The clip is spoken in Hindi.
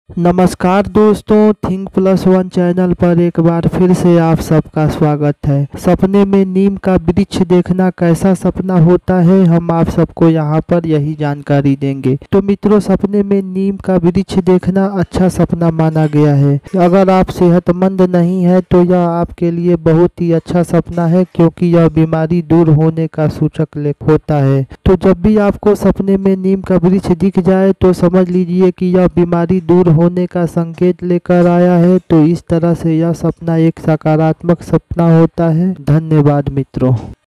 नमस्कार दोस्तों, थिंक प्लस वन चैनल पर एक बार फिर से आप सबका स्वागत है। सपने में नीम का वृक्ष देखना कैसा सपना होता है, हम आप सबको यहाँ पर यही जानकारी देंगे। तो मित्रों, सपने में नीम का वृक्ष देखना अच्छा सपना माना गया है। अगर आप सेहतमंद नहीं है तो यह आपके लिए बहुत ही अच्छा सपना है, क्योंकि यह बीमारी दूर होने का सूचक होता है। तो जब भी आपको सपने में नीम का वृक्ष दिख जाए तो समझ लीजिए कि यह बीमारी दूर होने का संकेत लेकर आया है। तो इस तरह से यह सपना एक सकारात्मक सपना होता है। धन्यवाद मित्रों।